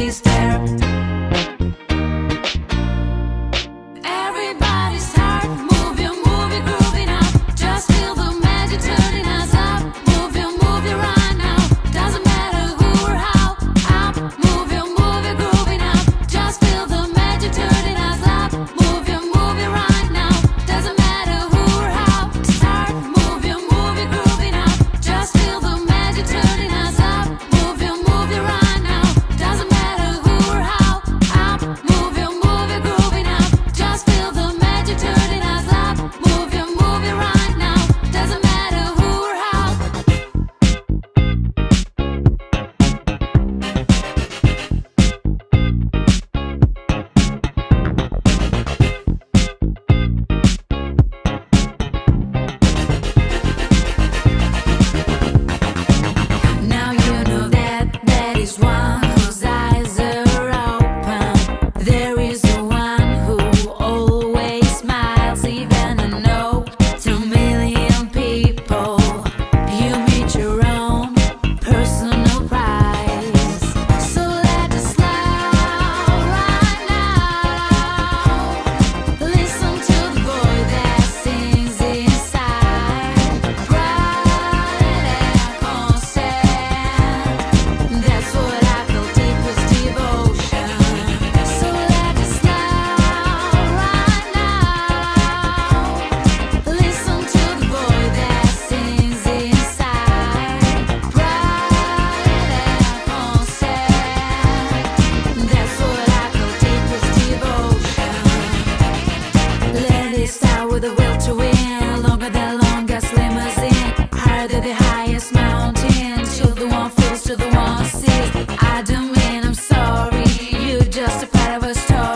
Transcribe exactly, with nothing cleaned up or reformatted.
everybody's there. Everybody's tired. Move your, move your, grooving up. Just feel the magic turning us up. Move your, move your right now. Doesn't matter who or how. Up. Move your, move your, grooving up. Just feel the magic turning us up. Move your, move your right now. Doesn't matter who or how. Start. Move your, move your, grooving up. Just feel the magic turning us up. Move your, move your right now. Doesn't matter who or how. Up. Move your, move your, grooving up. Just feel the magic turning us up. Move your, move your right now. Doesn't matter who or how. Now you know that that is one whose eyes are open. There is the one who always smiles, even a no to a million people. You meet your own personal prize. So let it slide right now. Listen to the boy that sings inside. Bright and constant. That's what I call deepest devotion. So let it slide right now. Listen to the boy that sings inside. Bright and constant. That's what I call deepest devotion. Let it start with a will to win. Longer than longest limousine. Higher than the highest mountain. Till the one feels, till the one sees. I don't mean I'm sorry. You're just a part of a story.